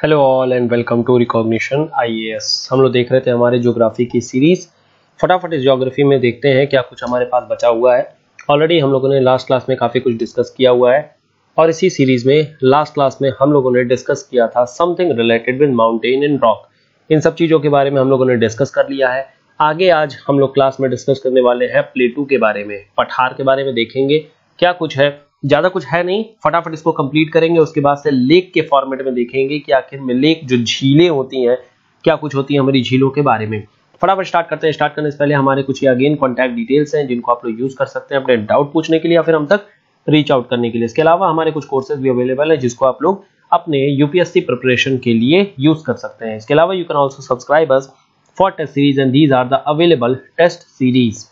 Hello all and welcome to recognition IAS. हम लोग देख रहे थे हमारे ज्योग्राफी की सीरीज। फटाफट इस ज्योग्राफी में देखते हैं क्या कुछ हमारे पास बचा हुआ है। ऑलरेडी हम लोगों ने लास्ट क्लास में काफ़ी कुछ डिस्कस किया हुआ है और इसी सीरीज में लास्ट क्लास में हम लोगों ने डिस्कस किया था something related with mountain and rock. इन सब चीज़ों के बारे में हम लोगों ने डिस्कस कर लिया है। आगे आज हम लोग क्लास में डिस्कस करने वाले हैं प्लेटू के बारे में, पठार के बारे में देखेंगे क्या कुछ है। ज्यादा कुछ है नहीं, फटाफट इसको कंप्लीट करेंगे। उसके बाद से लेक के फॉर्मेट में देखेंगे कि आखिर में लेक जो झीलें होती हैं क्या कुछ होती हैं हमारी झीलों के बारे में। फटाफट स्टार्ट करते हैं। स्टार्ट करने से पहले हमारे कुछ अगेन कॉन्टैक्ट डिटेल्स हैं जिनको आप लोग यूज कर सकते हैं अपने डाउट पूछने के लिए या फिर हम तक रीच आउट करने के लिए। इसके अलावा हमारे कुछ कोर्सेज भी अवेलेबल है जिसको आप लोग अपने यूपीएससी प्रिपरेशन के लिए यूज कर सकते हैं। इसके अलावा you can also subscribe us for test series and these are the available test series.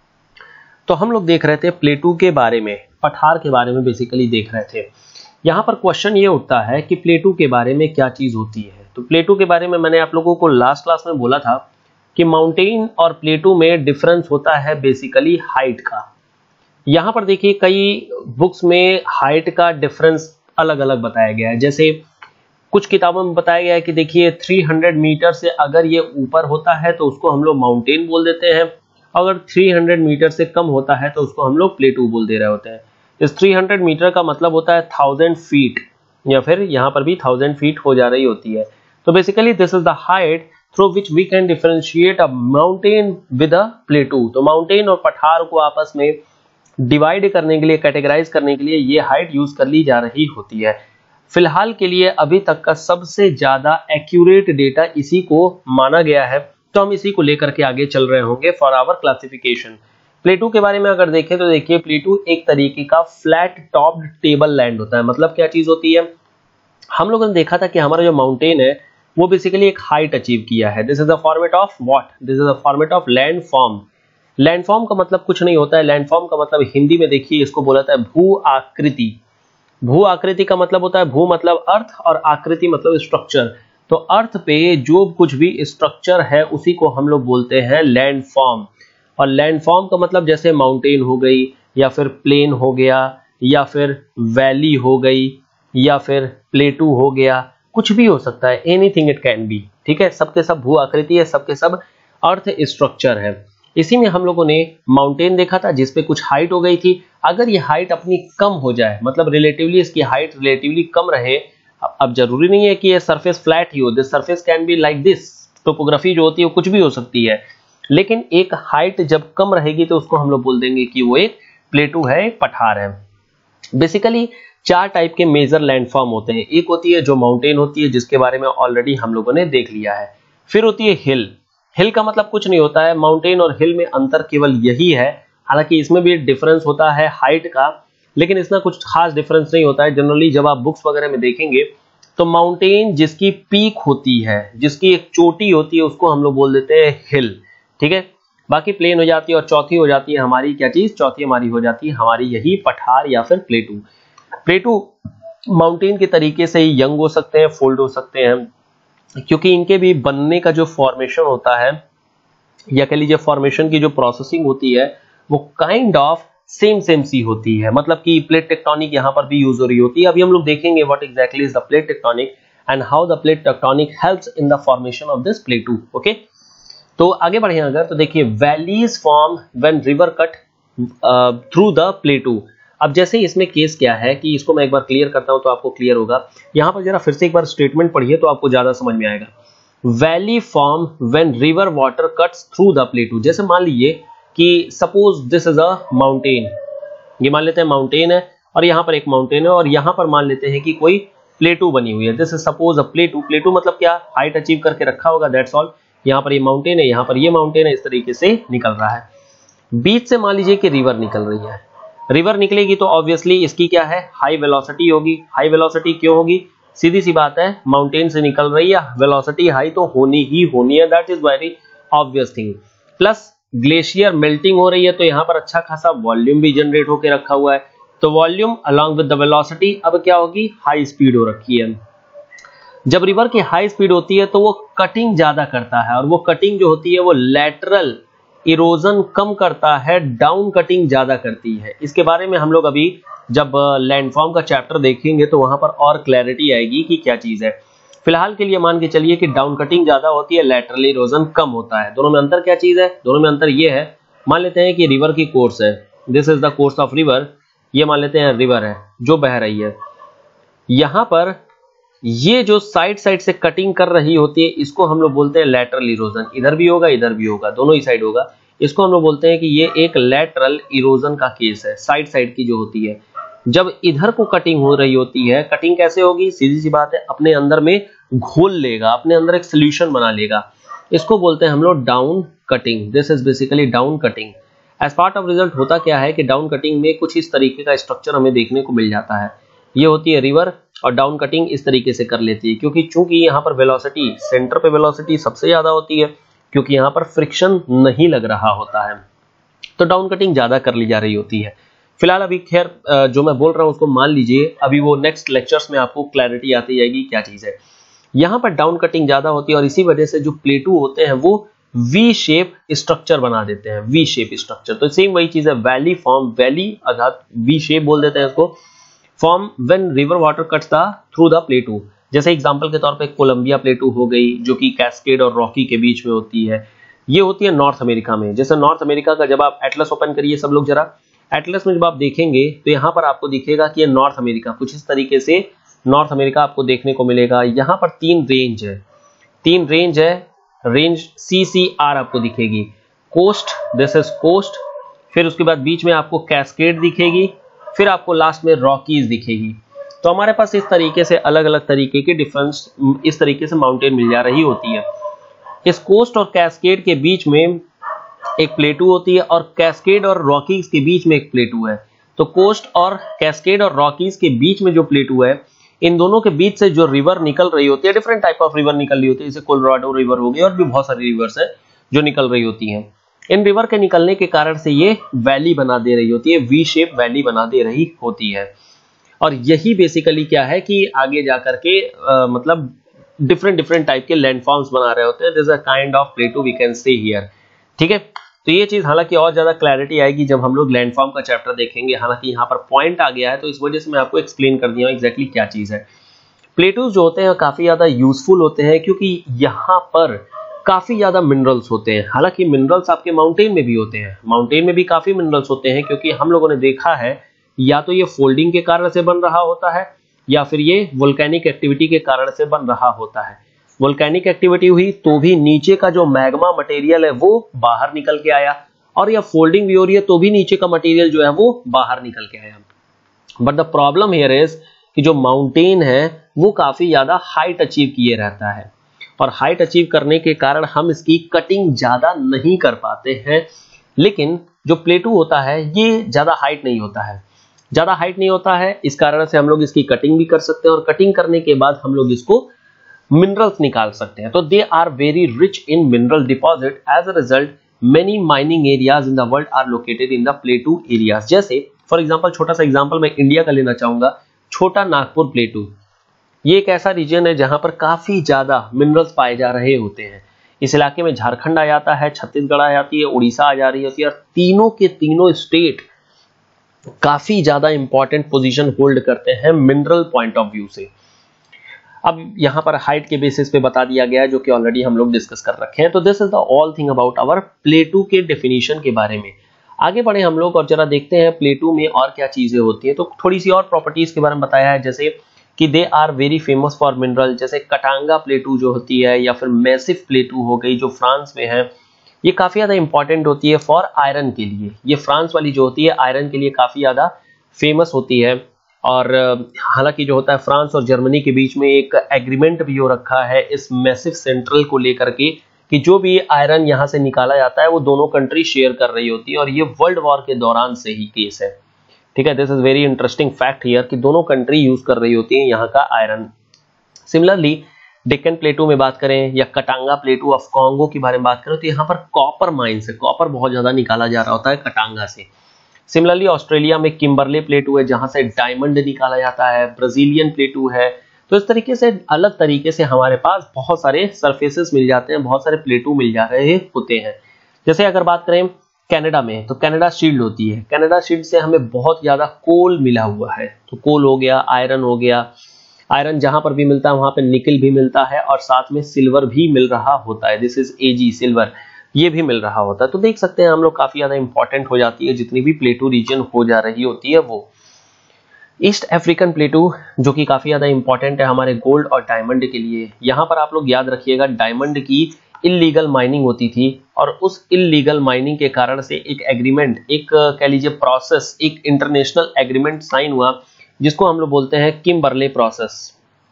तो हम लोग देख रहे थे प्लेटू के बारे में, पठार के बारे में बेसिकली देख रहे थे। यहाँ पर क्वेश्चन ये उठता है कि प्लेटू के बारे में क्या चीज होती है। तो प्लेटू के बारे में मैंने आप लोगों को लास्ट क्लास में बोला था कि माउंटेन और प्लेटू में डिफरेंस होता है बेसिकली हाइट का। यहाँ पर देखिए कई बुक्स में हाइट का डिफरेंस अलग अलग बताया गया है। जैसे कुछ किताबों में बताया गया है कि देखिए 300 मीटर से अगर ये ऊपर होता है तो उसको हम लोग माउंटेन बोल देते हैं, अगर 300 मीटर से कम होता है तो उसको हम लोग प्लेटू बोल दे रहे होते हैं। इस 300 मीटर का मतलब होता है 1000 फीट, या फिर यहाँ पर भी 1000 फीट हो जा रही होती है। तो basically this is the height through which we can differentiate a mountain with a plateau. तो माउंटेन और पठार को आपस में डिवाइड करने के लिए, कैटेगराइज करने के लिए ये हाइट यूज कर ली जा रही होती है। फिलहाल के लिए अभी तक का सबसे ज्यादा एक्यूरेट डेटा इसी को माना गया है, तो हम इसी को लेकर के आगे चल रहे होंगे फॉर आवर क्लासिफिकेशन। प्लेटू के बारे में अगर देखें तो देखिए प्लेटू एक तरीके का फ्लैट टॉप्ड टेबल लैंड होता है। मतलब क्या चीज होती है, हम लोगों ने देखा था कि हमारा जो माउंटेन है वो बेसिकली एक हाइट अचीव किया है। This is the format of what, this is the format of landform. Landform का मतलब कुछ नहीं होता है, लैंडफॉर्म का मतलब हिंदी में देखिए इसको बोला जाता है भू आकृति। भू आकृति का मतलब होता है, भू मतलब अर्थ और आकृति मतलब स्ट्रक्चर। तो अर्थ पे जो कुछ भी स्ट्रक्चर है उसी को हम लोग बोलते हैं लैंडफॉर्म। और लैंडफॉर्म का मतलब जैसे माउंटेन हो गई, या फिर प्लेन हो गया, या फिर वैली हो गई, या फिर प्लेटू हो गया, कुछ भी हो सकता है, एनीथिंग इट कैन बी। ठीक है, सबके सब भू आकृति है, सबके सब अर्थ स्ट्रक्चर है। इसी में हम लोगों ने माउंटेन देखा था जिसपे कुछ हाइट हो गई थी। अगर ये हाइट अपनी कम हो जाए, मतलब रिलेटिवली इसकी हाइट रिलेटिवली कम रहे, अब जरूरी नहीं है कि ये सरफेस फ्लैट ही हो, this surface can be like this. Topography जो होती है वो कुछ भी हो सकती है, लेकिन एक हाइट जब कम रहेगी तो उसको हम लोग बोल देंगे कि वो एक प्लेटू है, एक पठार है। बेसिकली 4 टाइप के मेजर लैंडफॉर्म होते हैं। एक होती है जो माउंटेन होती है जिसके बारे में ऑलरेडी हम लोगों ने देख लिया है। फिर होती है हिल। हिल का मतलब कुछ नहीं होता है, माउंटेन और हिल में अंतर केवल यही है, हालांकि इसमें भी डिफरेंस होता है हाइट का, लेकिन इसमें कुछ खास डिफरेंस नहीं होता है। जनरली जब आप बुक्स वगैरह में देखेंगे तो माउंटेन जिसकी पीक होती है, जिसकी एक चोटी होती है, उसको हम लोग बोल देते हैं हिल। ठीक है, बाकी प्लेन हो जाती है और चौथी हो जाती है हमारी क्या चीज, चौथी हमारी हो जाती है हमारी यही पठार या फिर प्लेटू। प्लेटू माउंटेन के तरीके से ही यंग हो सकते हैं, फोल्ड हो सकते हैं, क्योंकि इनके भी बनने का जो फॉर्मेशन होता है, या कह लीजिए फॉर्मेशन की जो प्रोसेसिंग होती है, वो काइंड ऑफ सेम सी होती है। मतलब कि प्लेट टेक्टोनिक यहाँ पर भी यूज हो रही होती है। अभी हम लोग देखेंगे what exactly is the plate tectonic and how the plate tectonic helps in the formation of this plateau. Okay, तो आगे बढ़े अगर तो देखिए valleys form when river cut through the plateau. अब जैसे इसमें केस क्या है कि इसको मैं एक बार क्लियर करता हूं तो आपको क्लियर होगा। यहाँ पर जरा फिर से एक बार स्टेटमेंट पढ़िए तो आपको ज्यादा समझ में आएगा। Valley form when river water cuts through the plateau. जैसे मान लीजिए कि suppose this is a mountain, ये मान लेते हैं माउंटेन है और यहाँ पर एक माउंटेन है और यहाँ पर मान लेते हैं कि कोई प्लेटू बनी हुई है। This is suppose a plateau. Plateau मतलब क्या, हाइट अचीव करके रखा होगा, दैट्स ऑल। यहाँ पर ये माउंटेन है, यहाँ पर ये माउंटेन है, इस तरीके से निकल रहा है। बीच से मान लीजिए कि रिवर निकल रही है। रिवर निकलेगी तो ऑब्वियसली इसकी क्या है, हाई वेलोसिटी होगी। हाई वेलोसिटी क्यों होगी, सीधी सी बात है, माउंटेन से निकल रही है, वेलोसिटी हाई तो होनी ही होनी है, that is very obvious thing. Plus glacier melting हो रही है तो यहाँ पर अच्छा खासा वॉल्यूम भी जनरेट होकर रखा हुआ है। तो volume along with the velocity अब क्या होगी, हाई स्पीड हो रखी है। जब रिवर की हाई स्पीड होती है तो वो कटिंग ज्यादा करता है, और वो कटिंग जो होती है वो लैटरल इरोजन कम करता है, डाउन कटिंग ज्यादा करती है। इसके बारे में हम लोग अभी जब लैंडफॉर्म का चैप्टर देखेंगे तो वहां पर और क्लैरिटी आएगी कि क्या चीज है। फिलहाल के लिए मान के चलिए कि डाउन कटिंग ज्यादा होती है, लैटरल इरोजन कम होता है। दोनों में अंतर क्या चीज है? दोनों में अंतर ये है, मान लेते हैं कि रिवर की कोर्स है, this is the course of river, ये मान लेते हैं रिवर है जो बह रही है। यहां पर ये जो साइड साइड से कटिंग कर रही होती है इसको हम लोग बोलते हैं लैटरल इरोजन। इधर भी होगा इधर भी होगा, दोनों ही साइड होगा। इसको हम लोग बोलते हैं कि ये एक लैटरल इरोजन का केस है, साइड साइड की जो होती है। जब इधर को कटिंग हो रही होती है, कटिंग कैसे होगी? सीधी सी बात है, अपने अंदर में घोल लेगा, अपने अंदर एक सोल्यूशन बना लेगा। इसको बोलते हैं हम लोग down cutting. This is basically down cutting. As part of result होता क्या है कि डाउन कटिंग में कुछ इस तरीके का स्ट्रक्चर हमें देखने को मिल जाता है। ये होती है रिवर और डाउन कटिंग इस तरीके से कर लेती है, क्योंकि चूंकि यहाँ पर वेलोसिटी, सेंटर पे वेलोसिटी सबसे ज्यादा होती है, क्योंकि यहाँ पर फ्रिक्शन नहीं लग रहा होता है, तो डाउन कटिंग ज्यादा कर ली जा रही होती है। फिलहाल अभी खैर जो मैं बोल रहा हूँ उसको मान लीजिए, अभी वो नेक्स्ट लेक्चर्स में आपको क्लैरिटी आती जाएगी क्या चीज है। यहाँ पर डाउन कटिंग ज्यादा होती है और इसी वजह से जो प्लेटू होते हैं वो वी शेप स्ट्रक्चर बना देते हैं, वी शेप स्ट्रक्चर। तो सेम वही चीज है, वैली फॉर्म, वैली अर्थात वी शेप बोल देते हैं इसको, form when river water cuts the through the plateau. जैसे एग्जांपल के तौर पे कोलंबिया प्लेटू हो गई, जो कि कैस्केड और रॉकी के बीच में होती है। ये होती है नॉर्थ अमेरिका में। जैसे नॉर्थ अमेरिका का जब आप एटलस ओपन करिए सब लोग जरा, एटलस में जब आप देखेंगे तो यहाँ पर आपको दिखेगा कि ये नॉर्थ अमेरिका, कुछ इस तरीके से नॉर्थ अमेरिका आपको देखने को मिलेगा। यहाँ पर तीन रेंज है, तीन रेंज है, रेंज CCR आपको दिखेगी, कोस्ट, दिस इज कोस्ट, फिर उसके बाद बीच में आपको कैस्केड दिखेगी, फिर आपको लास्ट में रॉकीज दिखेगी। तो हमारे पास इस तरीके से अलग अलग तरीके के डिफरेंस, इस तरीके से माउंटेन मिल जा रही होती है। इस कोस्ट और कैस्केड के बीच में एक प्लेटू होती है और कैस्केड और रॉकीज के बीच में एक प्लेटू है। तो कोस्ट और कैस्केड और रॉकीज के बीच में जो प्लेटू है, इन दोनों के बीच से जो रिवर निकल रही होती है, डिफरेंट टाइप ऑफ रिवर निकल रही होती है, जैसे कोलोराडो रिवर हो गई और भी बहुत सारी रिवर्स है जो निकल रही होती हैं। इन रिवर के निकलने के कारण से ये वैली बना दे रही होती है, वी शेप वैली बना दे रही होती है। और यही बेसिकली क्या है कि आगे जाकर के मतलब डिफरेंट टाइप के लैंडफॉर्म्स बना रहे होते हैं। This is a kind of plateau we can see here, ठीक है। तो ये चीज हालांकि और ज्यादा क्लैरिटी आएगी जब हम लोग लैंडफॉर्म का चैप्टर देखेंगे। हालांकि यहाँ पर पॉइंट आ गया है तो इस वजह से मैं आपको एक्सप्लेन कर दिया हूँ एग्जैक्टली क्या चीज है। प्लेटूज जो होते हैं काफी ज्यादा यूजफुल होते हैं, क्योंकि यहाँ पर काफी ज्यादा मिनरल्स होते हैं। हालांकि मिनरल्स आपके माउंटेन में भी होते हैं, माउंटेन में भी काफी मिनरल्स होते हैं, क्योंकि हम लोगों ने देखा है या तो ये फोल्डिंग के कारण से बन रहा होता है या फिर ये वोल्केनिक एक्टिविटी के कारण से बन रहा होता है। वोल्केनिक एक्टिविटी हुई तो भी नीचे का जो मैग्मा मटेरियल है वो बाहर निकल के आया, और या फोल्डिंग भी हो रही है तो भी नीचे का मटेरियल जो है वो बाहर निकल के आया। But the problem here is कि जो माउंटेन है वो काफी ज्यादा हाइट अचीव किए रहता है, और हाइट अचीव करने के कारण हम इसकी कटिंग ज्यादा नहीं कर पाते हैं। लेकिन जो प्लेटू होता है ये ज्यादा हाइट नहीं होता है, ज्यादा हाइट नहीं होता है, इस कारण से हम लोग इसकी कटिंग भी कर सकते हैं, और कटिंग करने के बाद हम लोग इसको मिनरल्स निकाल सकते हैं। तो they are very rich in mineral deposit. As a result many mining areas in the world are located in the plateau areas. जैसे फॉर एग्जांपल, छोटा सा एग्जांपल मैं इंडिया का लेना चाहूंगा, छोटा नागपुर प्लेटू, ये एक ऐसा रीजन है जहां पर काफी ज्यादा मिनरल्स पाए जा रहे होते हैं। इस इलाके में झारखंड आ जाता है, छत्तीसगढ़ आ जाती है, उड़ीसा आ जा रही होती है, और तीनों के तीनों स्टेट काफी ज्यादा इंपॉर्टेंट पोजीशन होल्ड करते हैं मिनरल पॉइंट ऑफ व्यू से। अब यहाँ पर हाइट के बेसिस पे बता दिया गया है, जो कि ऑलरेडी हम लोग डिस्कस कर रखे हैं। तो this is the all thing about our plateau के डेफिनेशन के बारे में। आगे बढ़े हम लोग और जरा देखते हैं प्लेटू में और क्या चीजें होती हैं। तो थोड़ी सी और प्रॉपर्टीज के बारे में बताया है, जैसे कि they are very famous for mineral, जैसे कटांगा प्लेटू जो होती है, या फिर मैसिव प्लेटू हो गई जो फ्रांस में है, ये काफी ज्यादा इंपॉर्टेंट होती है फॉर आयरन के लिए। ये फ्रांस वाली जो होती है आयरन के लिए काफी ज्यादा फेमस होती है। और हालांकि जो होता है फ्रांस और जर्मनी के बीच में एक एग्रीमेंट भी हो रखा है इस मैसिव सेंट्रल को लेकर के, कि जो भी आयरन यहाँ से निकाला जाता है वो दोनों कंट्री शेयर कर रही होती है, और ये वर्ल्ड वॉर के दौरान से ही केस है, ठीक है। This is very interesting fact here कि दोनों कंट्री यूज कर रही होती है यहाँ का आयरन। सिमिलरली डेक्कन प्लेटू में बात करें या कटांगा प्लेटू ऑफ कॉन्गो के बारे में बात करें, तो यहाँ पर कॉपर माइन से कॉपर बहुत ज्यादा निकाला जा रहा होता है कटांगा से। सिमिलरली ऑस्ट्रेलिया में किम्बरले प्लेटू है जहां से डायमंड निकाला जाता है, ब्राजीलियन प्लेटू है। तो इस तरीके से अलग तरीके से हमारे पास बहुत सारे सरफेसेस मिल जाते हैं, बहुत सारे प्लेटू मिल जा रहे होते हैं। जैसे अगर बात करें कनाडा में, तो कनाडा शील्ड होती है, कनाडा शील्ड से हमें बहुत ज्यादा कोल मिला हुआ है। तो कोल हो गया, आयरन हो गया, आयरन जहां पर भी मिलता है वहां पे निकल भी मिलता है और साथ में सिल्वर भी मिल रहा होता है, दिस इज Ag सिल्वर, ये भी मिल रहा होता है। तो देख सकते हैं हम लोग काफी ज्यादा इंपॉर्टेंट हो जाती है जितनी भी प्लेटू रीजन हो जा रही होती है वो। ईस्ट अफ्रीकन प्लेटू जो कि काफी ज्यादा इंपॉर्टेंट है हमारे गोल्ड और डायमंड के लिए। यहां पर आप लोग याद रखिएगा डायमंड की इल्लीगल माइनिंग होती थी और उस इल्लीगल माइनिंग के कारण से एक एग्रीमेंट, एक कह लीजिए प्रोसेस, एक इंटरनेशनल एग्रीमेंट साइन हुआ जिसको हम लोग बोलते हैं Kimberley process.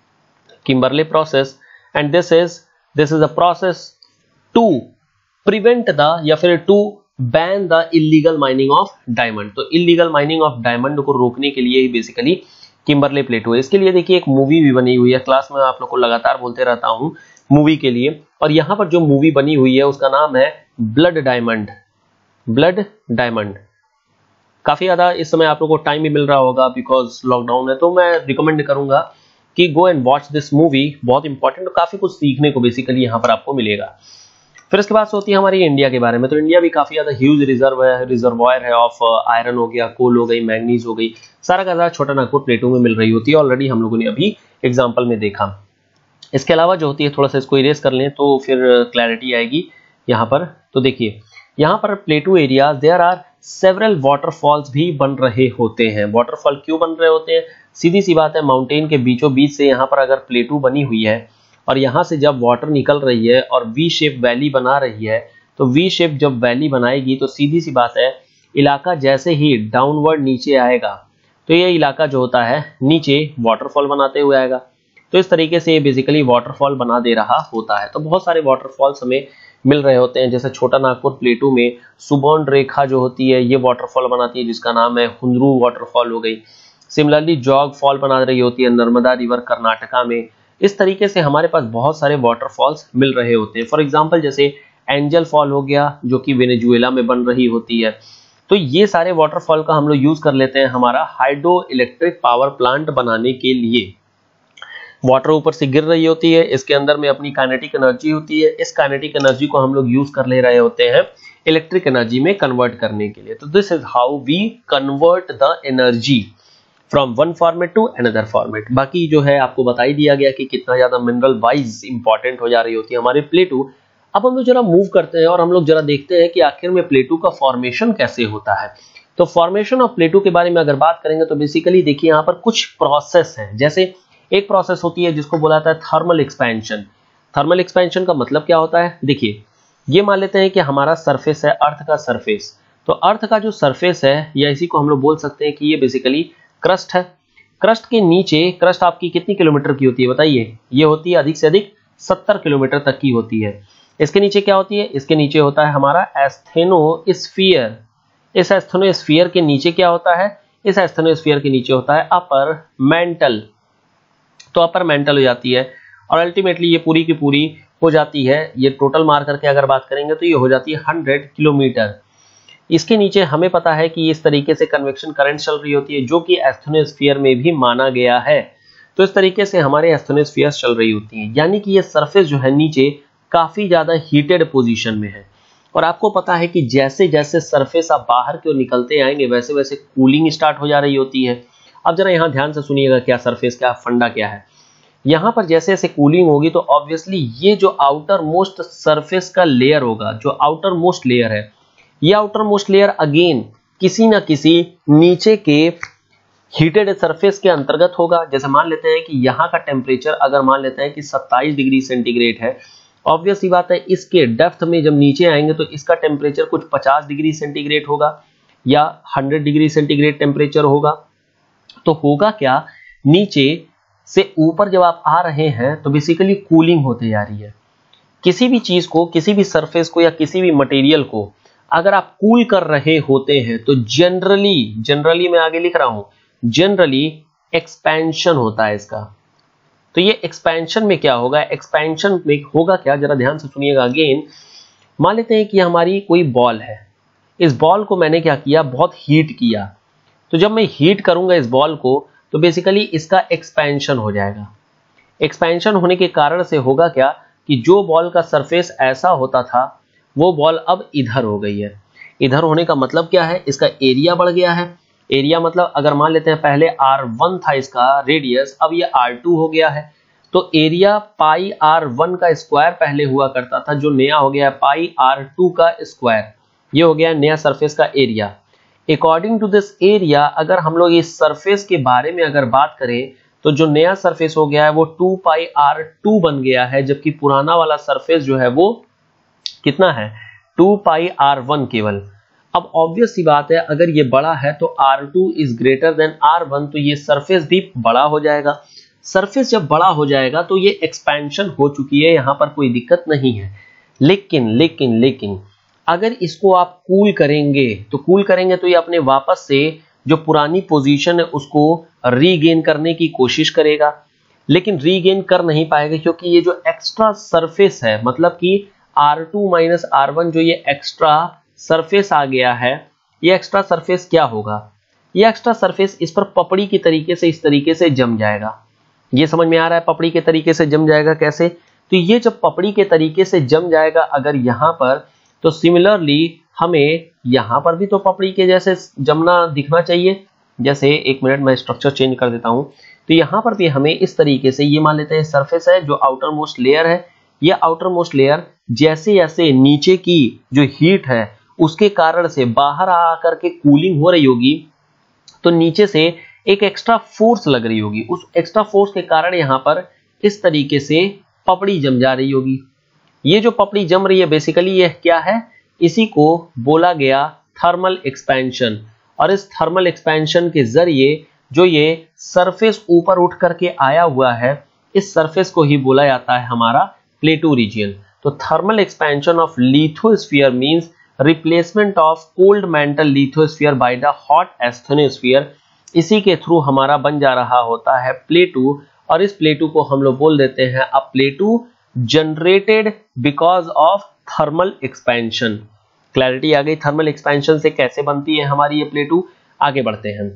Kimberley process and this is a process to prevent the या फिर to ban the illegal mining of diamond. तो इलीगल माइनिंग ऑफ डायमंड को रोकने के लिए ही बेसिकली किम्बरले प्लेटू है। इसके लिए देखिए एक मूवी भी बनी हुई है, क्लास में आप लोग को लगातार बोलते रहता हूं मूवी के लिए, और यहां पर जो मूवी बनी हुई है उसका नाम है ब्लड डायमंड। ब्लड डायमंड काफी ज्यादा इस समय आप लोग को टाइम भी मिल रहा होगा बिकॉज लॉकडाउन है, तो मैं रिकमेंड करूंगा कि go and watch this movie, बहुत इंपॉर्टेंट, काफी कुछ सीखने को बेसिकली यहां पर आपको मिलेगा। फिर इसके बाद होती है हमारी इंडिया के बारे में। तो इंडिया भी काफी ज्यादा ह्यूज रिजर्वायर है ऑफ आयरन हो गया, कोल हो गई, मैग्नीज हो गई, सारा का सारा छोटा नागपुर प्लेटों में मिल रही होती है। ऑलरेडी हम लोगों ने अभी एग्जांपल में देखा। इसके अलावा जो होती है, थोड़ा सा इसको इरेज कर लें तो फिर क्लैरिटी आएगी यहाँ पर। तो देखिए यहाँ पर plateau area there are several waterfalls भी बन रहे होते हैं। वाटरफॉल क्यों बन रहे होते हैं? सीधी सी बात है, माउंटेन के बीचों बीच से यहाँ पर अगर प्लेटू बनी हुई है और यहाँ से जब वाटर निकल रही है और वी शेप वैली बना रही है, तो वी शेप जब वैली बनाएगी तो सीधी सी बात है इलाका जैसे ही डाउनवर्ड नीचे आएगा तो ये इलाका जो होता है नीचे वाटरफॉल बनाते हुए आएगा। तो इस तरीके से ये बेसिकली वाटरफॉल बना दे रहा होता है। तो बहुत सारे वाटरफॉल्स हमें मिल रहे होते हैं, जैसे छोटा नागपुर प्लेटू में सुबर्न रेखा जो होती है ये वाटरफॉल बनाती है जिसका नाम है हुंद्रू वाटरफॉल हो गई। सिमिलरली जॉग फॉल बना रही होती है नर्मदा रिवर कर्नाटका में। इस तरीके से हमारे पास बहुत सारे वाटरफॉल्स मिल रहे होते हैं। फॉर एग्जांपल जैसे एंजल फॉल हो गया जो कि वेनेजुएला में बन रही होती है। तो ये सारे वाटरफॉल का हम लोग यूज कर लेते हैं हमारा हाइड्रो इलेक्ट्रिक पावर प्लांट बनाने के लिए। वाटर ऊपर से गिर रही होती है, इसके अंदर में अपनी काइनेटिक एनर्जी होती है, इस काइनेटिक एनर्जी को हम लोग यूज कर ले रहे होते हैं इलेक्ट्रिक एनर्जी में कन्वर्ट करने के लिए। तो this is how we convert the energy from one format to another format. बाकी जो है आपको बता ही दिया गया कि कितना ज्यादा मिनरल वाइज इंपॉर्टेंट हो जा रही होती है हमारे प्लेटू। अब हम लोग जरा मूव करते हैं और हम लोग जरा देखते हैं कि आखिर में प्लेटू का फॉर्मेशन कैसे होता है। तो फॉर्मेशन ऑफ प्लेटू के बारे में अगर बात करेंगे तो बेसिकली देखिए यहाँ पर कुछ प्रोसेस है। जैसे एक प्रोसेस होती है जिसको बोला जाता है थर्मल एक्सपेंशन। थर्मल एक्सपेंशन का मतलब क्या होता है? देखिए ये मान लेते हैं कि हमारा सरफेस है, अर्थ का सरफेस। तो अर्थ का जो सरफेस है या इसी को हम लोग बोल सकते हैं कि ये बेसिकली क्रस्ट है। क्रस्ट के नीचे, क्रस्ट आपकी कितनी किलोमीटर की होती है बताइए? ये होती है अधिक से अधिक 70 किलोमीटर तक की होती है। इसके नीचे क्या होती है? इसके नीचे होता है हमारा एस्थेनोस्फीयर। इस एस्थेनोस्फीयर के नीचे क्या होता है? इस एस्थेनोस्फीयर के नीचे होता है अपर मेंटल। तो अपर मेंटल हो जाती है और अल्टीमेटली ये पूरी की पूरी हो जाती है, ये टोटल मार करके अगर बात करेंगे तो ये हो जाती है 100 किलोमीटर। इसके नीचे हमें पता है कि इस तरीके से कन्वेक्शन करंट चल रही होती है जो कि एस्थेनोस्फीयर में भी माना गया है। तो इस तरीके से हमारे एस्थेनोस्फीयर चल रही होती है, यानी कि ये सरफेस जो है नीचे काफी ज्यादा हीटेड पोजीशन में है। और आपको पता है कि जैसे जैसे सरफेस आप बाहर की ओर निकलते आएंगे वैसे वैसे कूलिंग स्टार्ट हो जा रही होती है। अब जरा यहाँ ध्यान से सुनिएगा क्या सरफेस, क्या फंडा क्या है। यहाँ पर जैसे जैसे कूलिंग होगी तो ऑब्वियसली ये जो आउटर मोस्ट सरफेस का लेयर होगा, जो आउटर मोस्ट लेयर है, ये आउटर मोस्ट लेयर अगेन किसी ना किसी नीचे के हीटेड सरफेस के अंतर्गत होगा। जैसे मान लेते हैं कि यहाँ का टेम्परेचर अगर मान लेते हैं कि 27 डिग्री सेंटीग्रेड है, ऑब्वियस सी बात है इसके डेप्थ में जब नीचे आएंगे तो इसका टेम्परेचर कुछ 50 डिग्री सेंटीग्रेड होगा या 100 डिग्री सेंटीग्रेड टेम्परेचर होगा। तो होगा क्या, नीचे से ऊपर जब आप आ रहे हैं तो बेसिकली कूलिंग होते जा रही है। किसी भी चीज को, किसी भी सरफेस को या किसी भी मटेरियल को अगर आप कूल कर रहे होते हैं तो जनरली मैं आगे लिख रहा हूं, जनरली एक्सपेंशन होता है इसका। तो ये एक्सपेंशन में क्या होगा? एक्सपेंशन में होगा क्या, जरा ध्यान से सुनिएगा अगेन। मान लेते हैं कि हमारी कोई बॉल है, इस बॉल को मैंने क्या किया, बहुत हीट किया। तो जब मैं हीट करूंगा इस बॉल को तो बेसिकली इसका एक्सपेंशन हो जाएगा। एक्सपेंशन होने के कारण से होगा क्या कि जो बॉल का सरफेस ऐसा होता था वो बॉल अब इधर हो गई है। इधर होने का मतलब क्या है? इसका एरिया बढ़ गया है एरिया मतलब अगर मान लेते हैं पहले R1 था इसका रेडियस, अब ये R2 हो गया है, तो एरिया पाई R1 का स्क्वायर पहले हुआ करता था, जो नया हो गया पाई R2 का स्क्वायर, ये हो गया नया सरफेस का area. According to this area अगर हम लोग इस सरफेस के बारे में अगर बात करें तो जो नया सरफेस हो गया है वो 2 पाई R2 बन गया है, जबकि पुराना वाला सरफेस जो है वो कितना है 2 पाई R1 केवल। अब ऑब्वियस सी बात है, अगर ये बड़ा है तो R2 is greater than R1, तो ये सरफेस भी बड़ा हो जाएगा। सरफेस जब बड़ा हो जाएगा तो ये एक्सपेंशन हो चुकी है, यहां पर कोई दिक्कत नहीं है। लेकिन अगर इसको आप कूल करेंगे तो ये अपने वापस से जो पुरानी पोजीशन है उसको रीगेन करने की कोशिश करेगा, लेकिन रीगेन कर नहीं पाएगा, क्योंकि ये जो एक्स्ट्रा सरफेस है, मतलब कि R2 माइनस R1 जो ये एक्स्ट्रा सरफेस आ गया है, ये एक्स्ट्रा सरफेस क्या होगा, ये एक्स्ट्रा सरफेस इस पर पपड़ी की तरीके से इस तरीके से जम जाएगा। ये समझ में आ रहा है पपड़ी के तरीके से जम जाएगा कैसे? तो ये जब पपड़ी के तरीके से जम जाएगा अगर यहां पर, तो सिमिलरली हमें यहां पर भी तो पपड़ी के जैसे जमना दिखना चाहिए। जैसे एक मिनट मैं स्ट्रक्चर चेंज कर देता हूं, तो यहां पर भी हमें इस तरीके से, ये मान लेते हैं सरफेस है जो आउटर मोस्ट लेयर है, ये आउटर मोस्ट लेयर जैसे जैसे नीचे की जो हीट है उसके कारण से बाहर आकर के कूलिंग हो रही होगी, तो नीचे से एक एक्स्ट्रा फोर्स लग रही होगी, उस एक्स्ट्रा फोर्स के कारण यहां पर इस तरीके से पपड़ी जम जा रही होगी। ये जो पपड़ी जम रही है बेसिकली ये क्या है, इसी को बोला गया थर्मल एक्सपेंशन, और इस थर्मल एक्सपेंशन के जरिए जो ये सरफेस ऊपर उठ करके आया हुआ है, इस सरफेस को ही बोला जाता है हमारा प्लेटो रीजन। तो thermal expansion of lithosphere means replacement of cold mantle lithosphere by the hot asthenosphere, इसी के थ्रू हमारा बन जा रहा होता है प्लेटो, और इस प्लेटो को हम लोग बोल देते हैं a plateau generated because of thermal expansion. Clarity आ गई थर्मल एक्सपेंशन से कैसे बनती है हमारी ये प्लेटो। आगे बढ़ते हैं।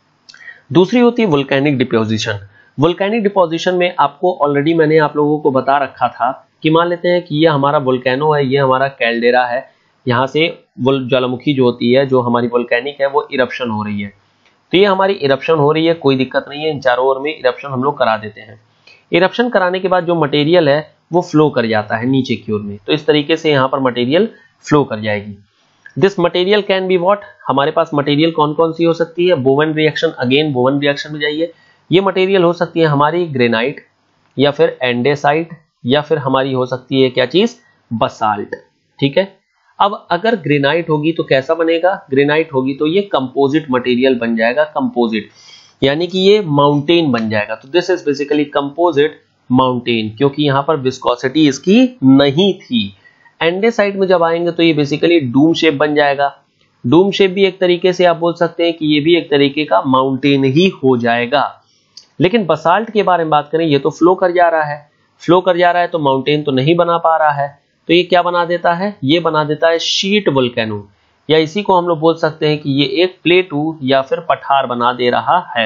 दूसरी होती है वोल्केनिक डिपोजिशन। वोल्केनिक डिपोजिशन में आपको ऑलरेडी मैंने आप लोगों को बता रखा था कि मान लेते हैं कि ये हमारा वोल्केनो है, ये हमारा कैल्डेरा है, यहाँ से ज्वालामुखी जो होती है, जो हमारी वोल्केनिक है, वो इरप्शन हो रही है। तो ये हमारी इरप्शन हो रही है, कोई दिक्कत नहीं है, इन चारों ओर में इरप्शन हम लोग करा देते हैं। इरप्शन कराने के बाद जो मटेरियल है वो फ्लो कर जाता है नीचे की ओर में, तो इस तरीके से यहाँ पर मटेरियल फ्लो कर जाएगी। This material can be what, हमारे पास मटेरियल कौन कौन सी हो सकती है, Bowen reaction, again Bowen reaction में जाइए, ये मटेरियल हो सकती है हमारी ग्रेनाइट या फिर एंडेसाइट या फिर हमारी हो सकती है क्या चीज, बसाल्ट। ठीक है, अब अगर ग्रेनाइट होगी तो कैसा बनेगा, ग्रेनाइट होगी तो ये कंपोजिट मटेरियल बन जाएगा, कंपोजिट यानी कि ये माउंटेन बन जाएगा। तो this is basically composite mountain, क्योंकि यहां पर विस्कोसिटी इसकी नहीं थी। एंडेसाइट में जब आएंगे तो ये बेसिकली डूम शेप बन जाएगा। डूम शेप भी एक तरीके से आप बोल सकते हैं कि ये भी एक तरीके का माउंटेन ही हो जाएगा। लेकिन बसाल्ट के बारे में बात करें, ये तो फ्लो कर जा रहा है, फ्लो कर जा रहा है तो माउंटेन तो नहीं बना पा रहा है, तो ये क्या बना देता है, ये बना देता है शीट वोल्केनो, या इसी को हम लोग बोल सकते हैं कि ये एक प्लेटू या फिर पठार बना दे रहा है।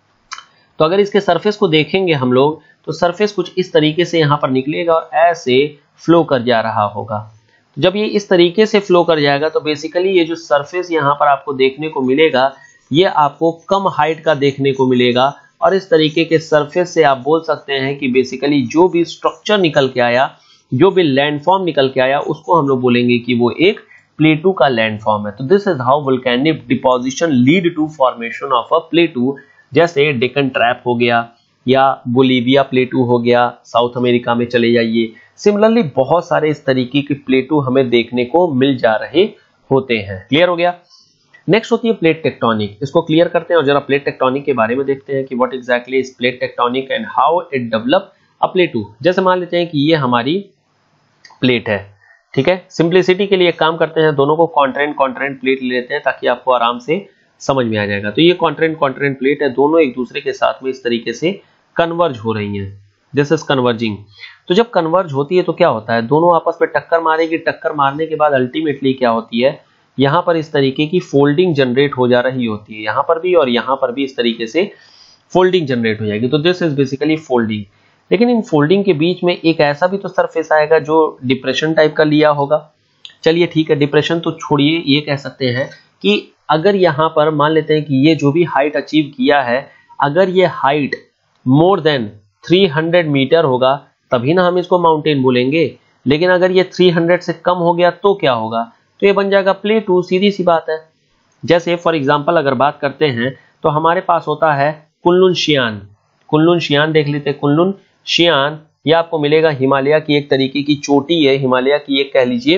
तो अगर इसके सरफेस को देखेंगे हम लोग तो सरफेस कुछ इस तरीके से यहाँ पर निकलेगा और ऐसे फ्लो कर जा रहा होगा। जब ये इस तरीके से फ्लो कर जाएगा तो बेसिकली ये जो सरफेस यहाँ पर आपको देखने को मिलेगा ये आपको कम हाइट का देखने को मिलेगा, और इस तरीके के सरफेस से आप बोल सकते हैं कि बेसिकली जो भी स्ट्रक्चर निकल के आया, जो भी लैंडफॉर्म निकल के आया, उसको हम लोग बोलेंगे कि वो एक प्लेटू का लैंडफॉर्म है। तो this is how volcanic deposition lead to formation of a plateau, जैसे डेक्कन ट्रैप हो गया या बोलीविया प्लेटू हो गया, साउथ अमेरिका में चले जाइए। सिमिलरली बहुत सारे इस तरीके के प्लेटू हमें देखने को मिल जा रहे होते हैं। क्लियर हो गया। नेक्स्ट होती है प्लेट टेक्टोनिक, इसको क्लियर करते हैं और जरा प्लेट टेक्टोनिक के बारे में देखते हैं कि what exactly is plate tectonic and how it develop a plateau. जैसे मान लेते हैं कि ये हमारी प्लेट है, ठीक है, सिंप्लिसिटी के लिए एक काम करते हैं, दोनों को कॉन्ट्रेंट प्लेट ले लेते हैं ताकि आपको आराम से समझ में आ जाएगा। तो ये कॉन्ट्रेंट प्लेट है, दोनों एक दूसरे के साथ में इस तरीके से कन्वर्ज हो रही हैं, दिस इज कन्वर्जिंग। तो जब कन्वर्ज होती है तो क्या होता है, दोनों आपस में टक्कर मारेगी, टक्कर मारने के बाद अल्टीमेटली क्या होती है, यहाँ पर इस तरीके की फोल्डिंग जनरेट हो जा रही होती है, यहाँ पर भी और यहाँ पर भी इस तरीके से फोल्डिंग जनरेट हो जाएगी। तो दिस इज बेसिकली फोल्डिंग। लेकिन इन फोल्डिंग के बीच में एक ऐसा भी तो सरफेस आएगा जो डिप्रेशन टाइप का लिया होगा। चलिए ठीक है, डिप्रेशन तो छोड़िए, ये कह सकते हैं कि अगर यहाँ पर मान लेते हैं कि ये जो भी हाइट अचीव किया है, अगर ये हाइट मोर देन 300 मीटर होगा तभी ना हम इसको माउंटेन बोलेंगे। लेकिन अगर ये 300 से कम हो गया तो क्या होगा, तो ये बन जाएगा प्लेटू, सीधी सी बात है। जैसे फॉर एग्जांपल अगर बात करते हैं तो हमारे पास होता है कुनलुन शियान। कुनलुन शियान देख लेते हैं। कुनलुन शियान ये आपको मिलेगा हिमालय की एक तरीके की चोटी है, हिमालय की एक कह लीजिए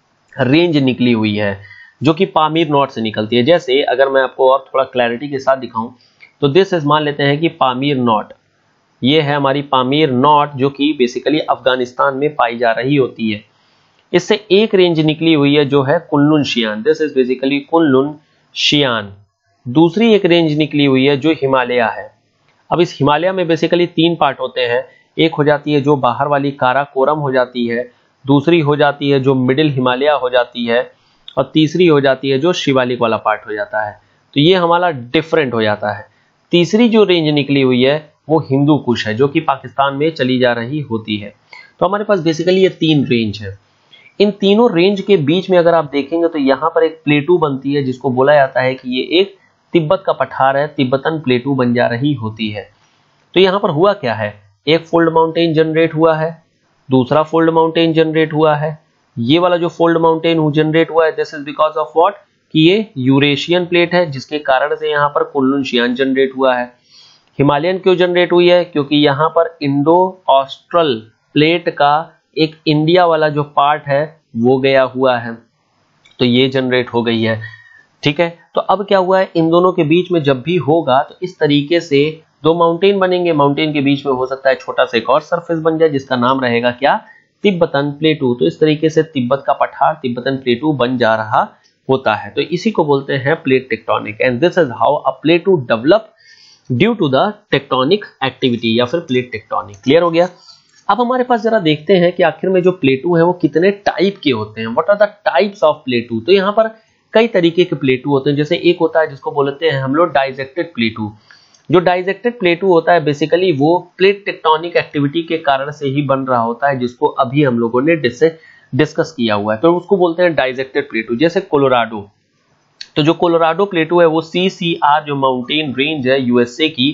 रेंज निकली हुई है जो कि पामीर नॉट से निकलती है। जैसे अगर मैं आपको और थोड़ा क्लैरिटी के साथ दिखाऊं तो दिस इज, मान लेते हैं कि पामीर नॉट, ये है हमारी पामीर नॉट जो कि बेसिकली अफगानिस्तान में पाई जा रही होती है। इससे एक रेंज निकली हुई है जो है Kunlun Shan, this is basically Kunlun Shan. दूसरी एक रेंज निकली हुई है जो हिमालय है। अब इस हिमालय में बेसिकली 3 पार्ट होते हैं। एक हो जाती है जो बाहर वाली काराकोरम हो जाती है, दूसरी हो जाती है जो मिडिल हिमालय हो जाती है, और तीसरी हो जाती है जो शिवालिक वाला पार्ट हो जाता है। तो ये हमारा डिफरेंट हो जाता है। तीसरी जो रेंज निकली हुई है वो हिंदू कुश है जो कि पाकिस्तान में चली जा रही होती है। तो हमारे पास बेसिकली ये 3 रेंज है। इन तीनों रेंज के बीच में अगर आप देखेंगे तो यहाँ पर एक प्लेटू बनती है जिसको बोला जाता है कि ये एक तिब्बत का पठार है, तिब्बतन प्लेटू बन जा रही होती है। तो यहाँ पर हुआ क्या है, एक फोल्ड माउंटेन जनरेट हुआ है, दूसरा फोल्ड माउंटेन जनरेट हुआ है। ये वाला जो फोल्ड माउंटेन जनरेट हुआ है this is because of what, कि ये यूरेशियन प्लेट है जिसके कारण से यहाँ पर कुनलुन शियान जनरेट हुआ है। हिमालयन क्यों जनरेट हुई है, क्योंकि यहाँ पर इंडो ऑस्ट्रल प्लेट का एक इंडिया वाला जो पार्ट है वो गया हुआ है, तो ये जनरेट हो गई है। ठीक है, तो अब क्या हुआ है, इन दोनों के बीच में जब भी होगा तो इस तरीके से 2 माउंटेन बनेंगे। माउंटेन के बीच में हो सकता है छोटा सा एक और सरफेस बन जाए जिसका नाम रहेगा क्या, तिब्बतन प्लेटू। तो इस तरीके से तिब्बत का पठार तिब्बतन प्लेटू बन जा रहा होता है। तो इसी को बोलते हैं plate tectonic, and this is how a plateau develop due to the tectonic activity या फिर प्लेट टेक्टोनिक। क्लियर हो गया। अब हमारे पास जरा देखते हैं कि आखिर में जो प्लेटू है वो कितने टाइप के होते हैं, what are the types of plateau. तो यहाँ पर कई तरीके के प्लेटू होते हैं। जैसे एक होता है जिसको बोलते हैं हम लोग डाइजेक्टेड प्लेटू। जो डाइजेक्टेड प्लेटू होता है बेसिकली वो प्लेट टेक्टोनिक एक्टिविटी के कारण से ही बन रहा होता है, जिसको अभी हम लोगों ने डिस्कस किया हुआ है। तो उसको बोलते हैं डाइजेक्टेड प्लेटू। जैसे कोलोराडो, तो जो कोलोराडो प्लेटू है वो CCR जो माउंटेन रेंज है USA की,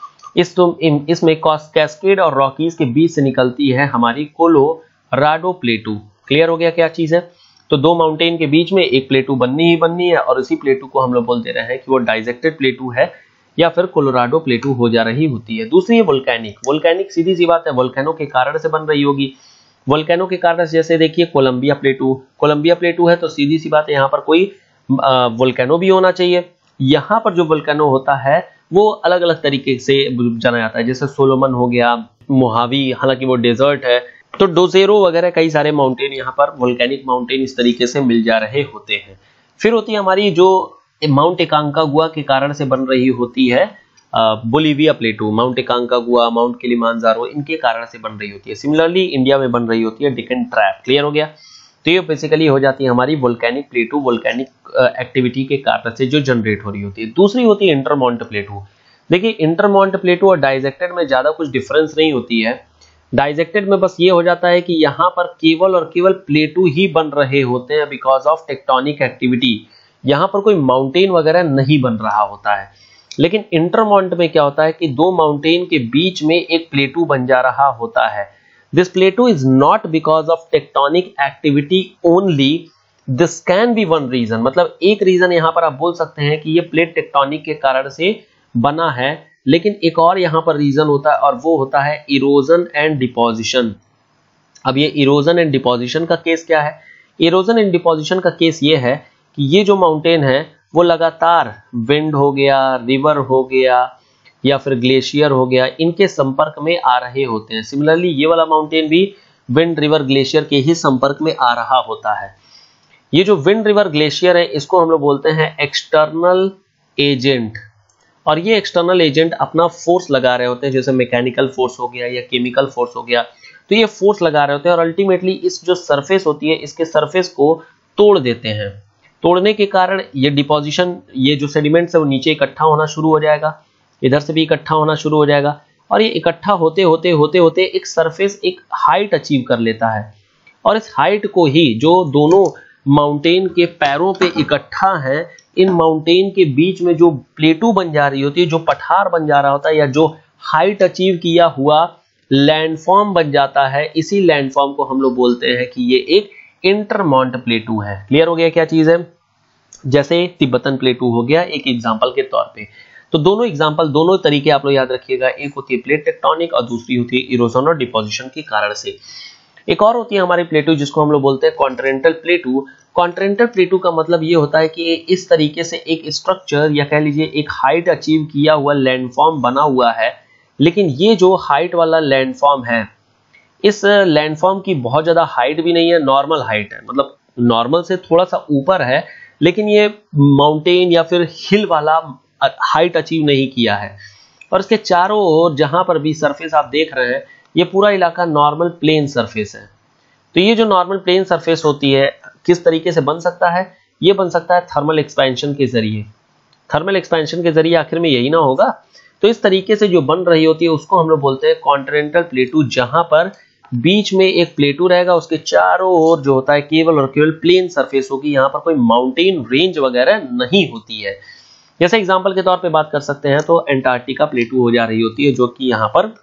इसमें कैस्केड और रॉकीज के बीच से निकलती है हमारी कोलोराडो प्लेटू। क्लियर हो गया क्या चीज है। तो 2 माउंटेन के बीच में एक प्लेटू बननी ही बननी है, और इसी प्लेटू को हम लोग बोलते रहे हैं कि वो डाइजेक्टेड प्लेटू है या फिर कोलोराडो प्लेटू हो जा रही होती है। दूसरी है वोल्केनिक। वोल्केनिक सीधी सी बात है, वोल्केनो के कारण से बन रही होगी। वोल्केनो के कारण से जैसे देखिए कोलंबिया प्लेटू, कोलंबिया प्लेटू है तो सीधी सी बात है यहाँ पर कोई वोल्केनो भी होना चाहिए। यहाँ पर जो वोल्केनो होता है वो अलग अलग तरीके से जाना जाता है, जैसे सोलोमन हो गया, मोहावी, हालांकि वो डेजर्ट है, तो डोजेरो वगैरह कई सारे माउंटेन यहाँ पर वोल्केनिक माउंटेन इस तरीके से मिल जा रहे होते हैं। फिर होती है हमारी जो माउंट एकांकागुआ के कारण से बन रही होती है Bolivia plateau. Mount Aconcagua, mount Kilimanjaro, इनके कारण से बन रही होती है। सिमिलरली इंडिया में बन रही होती है डेक्कन ट्रैप। क्लियर हो गया। तो ये बेसिकली हो जाती है हमारी वोल्केनिक प्लेटू, वोल्केनिक एक्टिविटी के कारण से जो जनरेट हो रही होती है। दूसरी होती है इंटरमॉन्ट प्लेटू। देखिए इंटरमॉन्ट प्लेटू और डाइजेक्टेड में ज्यादा कुछ डिफरेंस नहीं होती है। डाइजेक्टेड में बस ये हो जाता है कि यहाँ पर केवल और केवल प्लेटू ही बन रहे होते हैं बिकॉज ऑफ टेक्टोनिक एक्टिविटी। यहाँ पर कोई माउंटेन वगैरह नहीं बन रहा होता है। लेकिन इंटरमॉन्ट में क्या होता है कि 2 माउंटेन के बीच में एक प्लेटू बन जा रहा होता है। This plateau is not because of tectonic activity only, this can be one region. मतलब एक रीजन यहाँ पर आप बोल सकते हैं कि ये प्लेट टेक्टोनिक के कारण से बना है, लेकिन एक और यहाँ पर रीजन होता है और वो होता है इरोजन एंड डिपोजिशन। अब ये इरोजन एंड डिपोजिशन का केस क्या है। इरोजन एंड डिपोजिशन का केस ये है कि ये जो माउंटेन है वो लगातार विंड हो गया, रिवर हो गया या फिर ग्लेशियर हो गया, इनके संपर्क में आ रहे होते हैं। सिमिलरली ये वाला माउंटेन भी विंड, रिवर, ग्लेशियर के ही संपर्क में आ रहा होता है। ये जो विंड, रिवर, ग्लेशियर है इसको हम लोग बोलते हैं एक्सटर्नल एजेंट, और ये एक्सटर्नल एजेंट अपना फोर्स लगा रहे होते हैं, जैसे मैकेनिकल फोर्स हो गया या केमिकल फोर्स हो गया। तो ये फोर्स लगा रहे होते हैं और अल्टीमेटली इस जो सरफेस होती है इसके सरफेस को तोड़ देते हैं। तोड़ने के कारण ये डिपोजिशन, ये जो सेडिमेंट्स है वो नीचे इकट्ठा होना शुरू हो जाएगा, इधर से भी इकट्ठा होना शुरू हो जाएगा, और ये इकट्ठा होते होते होते होते एक सरफेस, एक हाइट अचीव कर लेता है। और इस हाइट को ही जो दोनों माउंटेन के पैरों पे इकट्ठा है इन माउंटेन के बीच में जो प्लेटू बन जा रही होती है, जो पठार बन जा रहा होता है, या जो हाइट अचीव किया हुआ लैंडफॉर्म बन जाता है, इसी लैंडफॉर्म को हम लोग बोलते हैं कि ये एक इंटरमॉन्ट प्लेटू है। क्लियर हो गया क्या चीज है? जैसे तिब्बतन प्लेटू हो गया एक एग्जांपल के तौर पे। तो दोनों एग्जांपल, दोनों तरीके आप लोग याद रखिएगा, एक होती है प्लेट टेक्टोनिक और दूसरी होती है इरोजन और डिपोजिशन के कारण से। एक और होती है हमारी प्लेटू जिसको हम लोग बोलते हैं कॉन्टिनेंटल प्लेटू। कॉन्टिनेंटल प्लेटू का मतलब ये होता है कि इस तरीके से एक स्ट्रक्चर या कह लीजिए एक हाइट अचीव किया हुआ लैंडफॉर्म बना हुआ है, लेकिन ये जो हाइट वाला लैंडफॉर्म है, इस लैंडफॉर्म की बहुत ज्यादा हाइट भी नहीं है, नॉर्मल हाइट है, मतलब नॉर्मल से थोड़ा सा ऊपर है, लेकिन ये माउंटेन या फिर हिल वाला हाइट अचीव नहीं किया है। और इसके चारों ओर जहां पर भी सरफेस आप देख रहे हैं, ये पूरा इलाका नॉर्मल प्लेन सरफेस है। तो ये जो नॉर्मल प्लेन सरफेस होती है, किस तरीके से बन सकता है? ये बन सकता है थर्मल एक्सपेंशन के जरिए। थर्मल एक्सपेंशन के जरिए आखिर में यही ना होगा। तो इस तरीके से जो बन रही होती है उसको हम लोग बोलते हैं कॉन्टिनेंटल प्लेटू, जहां पर बीच में एक प्लेटू रहेगा, उसके चारों ओर जो होता है केवल और केवल प्लेन सरफेस होगी, यहाँ पर कोई माउंटेन रेंज वगैरह नहीं होती है। जैसे एग्जांपल के तौर पे बात कर सकते हैं तो एंटार्क्टिका प्लेटू हो जा रही होती है, जो कि यहाँ पर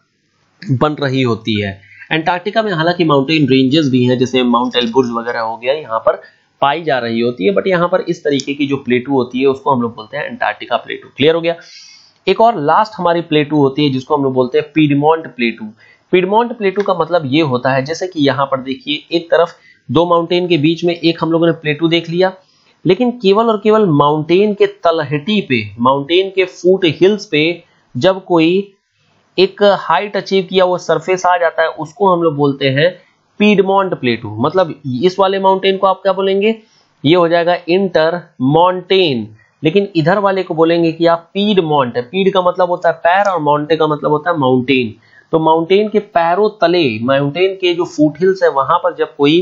बन रही होती है। एंटार्क्टिका में हालांकि माउंटेन रेंजेस भी हैं, जैसे माउंट एल्ब्रुज वगैरह हो गया, यहाँ पर पाई जा रही होती है, बट यहाँ पर इस तरीके की जो प्लेटू होती है उसको हम लोग बोलते हैं एंटार्क्टिका प्लेटू। क्लियर हो गया? एक और लास्ट हमारी प्लेटू होती है जिसको हम लोग बोलते हैं पीडमोंट प्लेटू। पीडमोंट प्लेटू का मतलब ये होता है, जैसे कि यहाँ पर देखिए, एक तरफ दो माउंटेन के बीच में एक हम लोगों ने प्लेटू देख लिया, लेकिन केवल और केवल माउंटेन के तलहटी पे, माउंटेन के फुट हिल्स पे जब कोई एक हाइट अचीव किया वो सरफेस आ जाता है, उसको हम लोग बोलते हैं पीडमोंट प्लेटू। मतलब इस वाले माउंटेन को आप क्या बोलेंगे? ये हो जाएगा इंटर माउंटेन, लेकिन इधर वाले को बोलेंगे कि आप पीडमोंट। पीड का मतलब होता है पैर और माउंटे का मतलब होता है माउंटेन। तो माउंटेन के पैरों तले, माउंटेन के जो फुट हिल्स है, वहां पर जब कोई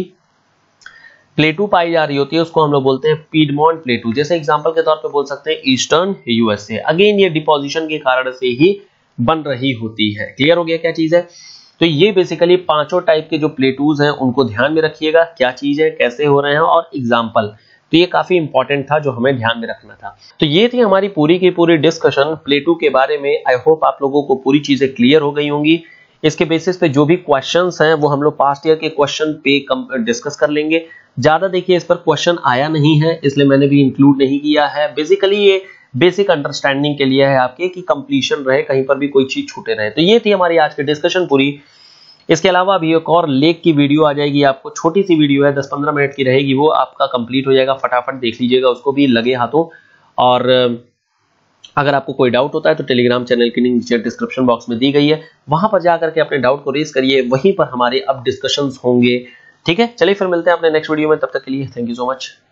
प्लेटू पाई जा रही होती है उसको हम लोग बोलते हैं पीडमोंट प्लेटू। जैसे एग्जांपल के तौर पे बोल सकते हैं ईस्टर्न यूएसए। अगेन ये डिपोजिशन के कारण से ही बन रही होती है। क्लियर हो गया क्या चीज है? तो ये बेसिकली पांचों टाइप के जो प्लेटूज हैं उनको ध्यान में रखिएगा, क्या चीज है, कैसे हो रहे हैं और एग्जाम्पल। तो ये काफी इंपॉर्टेंट था जो हमें ध्यान में रखना था। तो ये थी हमारी पूरी की पूरी डिस्कशन प्लेटू के बारे में। आई होप आप लोगों को पूरी चीजें क्लियर हो गई होंगी। इसके बेसिस पे जो भी क्वेश्चंस हैं वो हम लोग पास्ट ईयर के क्वेश्चन पे डिस्कस कर लेंगे। ज्यादा देखिए इस पर क्वेश्चन आया नहीं है, इसलिए मैंने भी इंक्लूड नहीं किया है। बेसिकली ये बेसिक अंडरस्टैंडिंग के लिए है आपके, कि कंप्लीशन रहे, कहीं पर भी कोई चीज छूटे रहे। तो ये थी हमारी आज की डिस्कशन पूरी। इसके अलावा अभी एक और लेक की वीडियो आ जाएगी आपको, छोटी सी वीडियो है, 10-15 मिनट की रहेगी, वो आपका कंप्लीट हो जाएगा, फटाफट देख लीजिएगा उसको भी लगे हाथों। और अगर आपको कोई डाउट होता है तो टेलीग्राम चैनल की लिंक नीचे डिस्क्रिप्शन बॉक्स में दी गई है, वहां पर जाकर के अपने डाउट को रेज करिए, वहीं पर हमारे अब डिस्कशंस होंगे। ठीक है, चलिए फिर मिलते हैं अपने नेक्स्ट वीडियो में, तब तक के लिए थैंक यू सो मच।